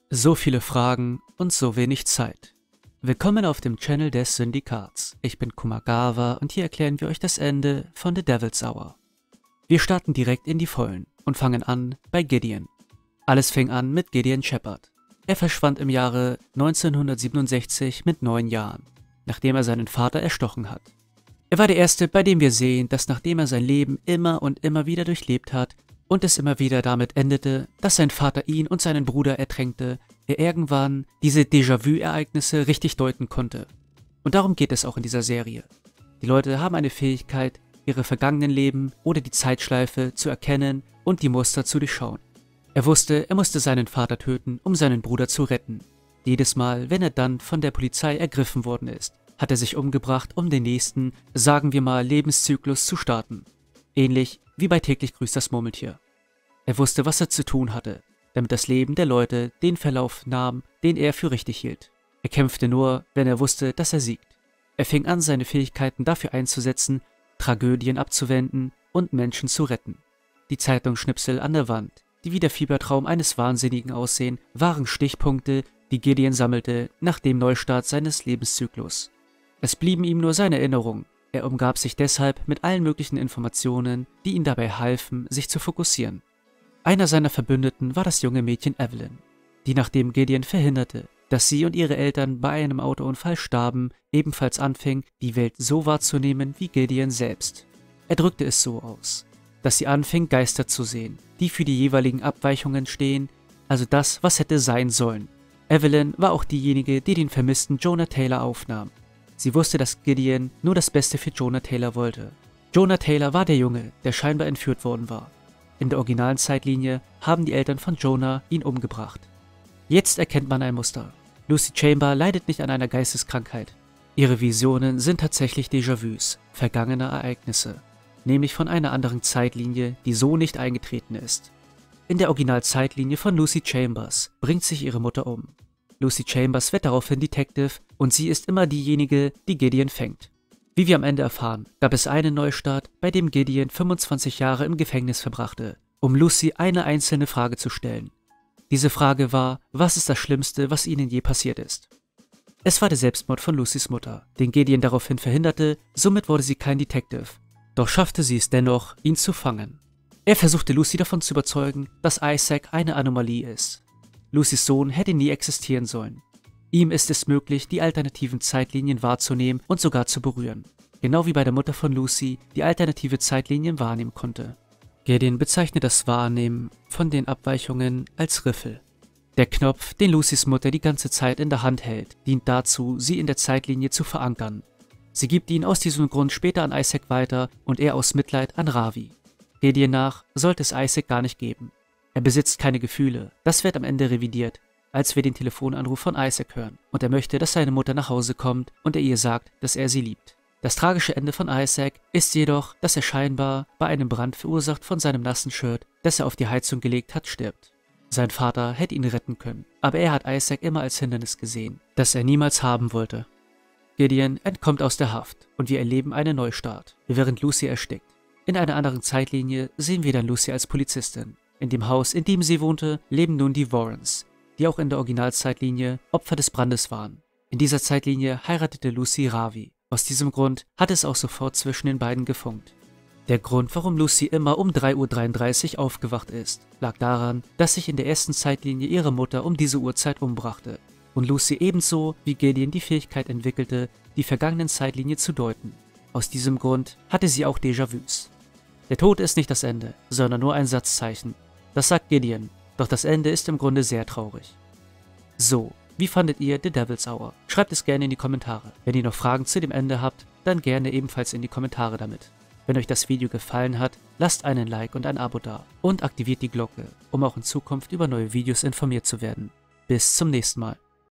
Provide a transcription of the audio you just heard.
So viele Fragen und so wenig Zeit. Willkommen auf dem Channel des Syndikats. Ich bin Kumagawa und hier erklären wir euch das Ende von The Devil's Hour. Wir starten direkt in die Vollen und fangen an bei Gideon. Alles fing an mit Gideon Shepard. Er verschwand im Jahre 1967 mit 9 Jahren, nachdem er seinen Vater erstochen hat. Er war der Erste, bei dem wir sehen, dass nachdem er sein Leben immer und immer wieder durchlebt hat und es immer wieder damit endete, dass sein Vater ihn und seinen Bruder ertränkte, er irgendwann diese Déjà-vu-Ereignisse richtig deuten konnte. Und darum geht es auch in dieser Serie. Die Leute haben eine Fähigkeit, ihre vergangenen Leben oder die Zeitschleife zu erkennen und die Muster zu durchschauen. Er wusste, er musste seinen Vater töten, um seinen Bruder zu retten. Jedes Mal, wenn er dann von der Polizei ergriffen worden ist, hat er sich umgebracht, um den nächsten, sagen wir mal, Lebenszyklus zu starten. Ähnlich wie bei Täglich grüßt das Murmeltier. Er wusste, was er zu tun hatte, damit das Leben der Leute den Verlauf nahm, den er für richtig hielt. Er kämpfte nur, wenn er wusste, dass er siegt. Er fing an, seine Fähigkeiten dafür einzusetzen, Tragödien abzuwenden und Menschen zu retten. Die Zeitungsschnipsel an der Wand, die wie der Fiebertraum eines Wahnsinnigen aussehen, waren Stichpunkte, die Gideon sammelte nach dem Neustart seines Lebenszyklus. Es blieben ihm nur seine Erinnerungen. Er umgab sich deshalb mit allen möglichen Informationen, die ihm dabei halfen, sich zu fokussieren. Einer seiner Verbündeten war das junge Mädchen Evelyn, die nachdem Gideon verhinderte, dass sie und ihre Eltern bei einem Autounfall starben, ebenfalls anfing, die Welt so wahrzunehmen wie Gideon selbst. Er drückte es so aus, dass sie anfing, Geister zu sehen, die für die jeweiligen Abweichungen stehen, also das, was hätte sein sollen. Evelyn war auch diejenige, die den vermissten Jonah Taylor aufnahm. Sie wusste, dass Gideon nur das Beste für Jonah Taylor wollte. Jonah Taylor war der Junge, der scheinbar entführt worden war. In der originalen Zeitlinie haben die Eltern von Jonah ihn umgebracht. Jetzt erkennt man ein Muster. Lucy Chamber leidet nicht an einer Geisteskrankheit. Ihre Visionen sind tatsächlich Déjà-vus, vergangene Ereignisse, nämlich von einer anderen Zeitlinie, die so nicht eingetreten ist. In der Originalzeitlinie von Lucy Chambers bringt sich ihre Mutter um. Lucy Chambers wird daraufhin Detective und sie ist immer diejenige, die Gideon fängt. Wie wir am Ende erfahren, gab es einen Neustart, bei dem Gideon 25 Jahre im Gefängnis verbrachte, um Lucy eine einzelne Frage zu stellen. Diese Frage war, was ist das Schlimmste, was ihnen je passiert ist? Es war der Selbstmord von Lucys Mutter, den Gideon daraufhin verhinderte, somit wurde sie kein Detective. Doch schaffte sie es dennoch, ihn zu fangen. Er versuchte Lucy davon zu überzeugen, dass Isaac eine Anomalie ist. Lucys Sohn hätte nie existieren sollen. Ihm ist es möglich, die alternativen Zeitlinien wahrzunehmen und sogar zu berühren. Genau wie bei der Mutter von Lucy, die alternative Zeitlinien wahrnehmen konnte. Gideon bezeichnet das Wahrnehmen von den Abweichungen als Riffel. Der Knopf, den Lucys Mutter die ganze Zeit in der Hand hält, dient dazu, sie in der Zeitlinie zu verankern. Sie gibt ihn aus diesem Grund später an Isaac weiter und er aus Mitleid an Ravi. Gideon nach sollte es Isaac gar nicht geben. Er besitzt keine Gefühle, das wird am Ende revidiert, als wir den Telefonanruf von Isaac hören und er möchte, dass seine Mutter nach Hause kommt und er ihr sagt, dass er sie liebt. Das tragische Ende von Isaac ist jedoch, dass er scheinbar bei einem Brand verursacht von seinem nassen Shirt, das er auf die Heizung gelegt hat, stirbt. Sein Vater hätte ihn retten können, aber er hat Isaac immer als Hindernis gesehen, das er niemals haben wollte. Gideon entkommt aus der Haft und wir erleben einen Neustart, während Lucy erstickt. In einer anderen Zeitlinie sehen wir dann Lucy als Polizistin. In dem Haus, in dem sie wohnte, leben nun die Warrens, die auch in der Originalzeitlinie Opfer des Brandes waren. In dieser Zeitlinie heiratete Lucy Ravi. Aus diesem Grund hat es auch sofort zwischen den beiden gefunkt. Der Grund, warum Lucy immer um 3:33 Uhr aufgewacht ist, lag daran, dass sich in der ersten Zeitlinie ihre Mutter um diese Uhrzeit umbrachte und Lucy ebenso wie Gideon die Fähigkeit entwickelte, die vergangenen Zeitlinie zu deuten. Aus diesem Grund hatte sie auch Déjà-vus. Der Tod ist nicht das Ende, sondern nur ein Satzzeichen. Das sagt Gideon, doch das Ende ist im Grunde sehr traurig. So, wie fandet ihr The Devil's Hour? Schreibt es gerne in die Kommentare. Wenn ihr noch Fragen zu dem Ende habt, dann gerne ebenfalls in die Kommentare damit. Wenn euch das Video gefallen hat, lasst einen Like und ein Abo da und aktiviert die Glocke, um auch in Zukunft über neue Videos informiert zu werden. Bis zum nächsten Mal.